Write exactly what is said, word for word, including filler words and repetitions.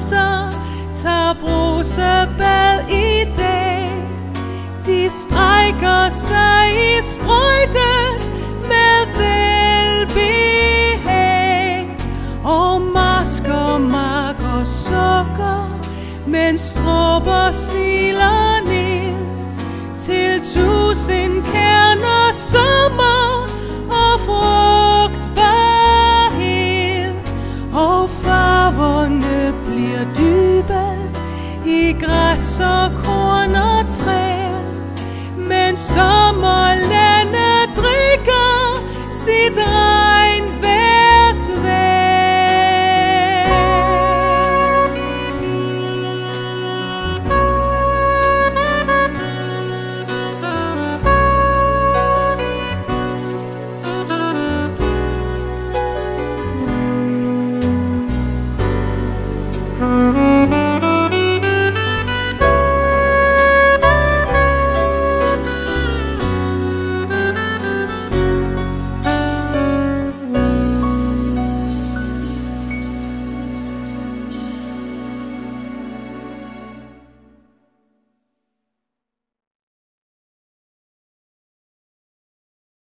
blomster tager brusebad i dag. De strækker sig i sprøjtet med velbehag, og masker, mark og sukker, mens dråber siler ned til tusind kerner sommer og frugtbarhed. Og farverne bliver dybe i græs og korn og træer, men sommerlandet drikker sit